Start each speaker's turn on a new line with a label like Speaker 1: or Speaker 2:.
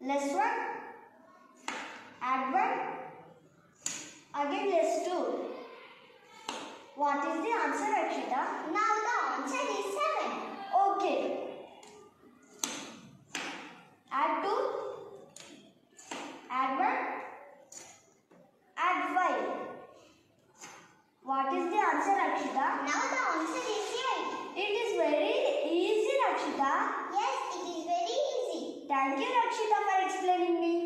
Speaker 1: less 1, add 1, again less 2. What is the answer, Rakshita?
Speaker 2: Now the answer is 7.
Speaker 1: Okay. Add 2, add 1, add 5. What is the answer, Rakshita?
Speaker 2: Now the answer is 8.
Speaker 1: It is very easy, Rakshita.
Speaker 2: Yes, it is very easy.
Speaker 1: Thank you, Rakshita, for explaining me.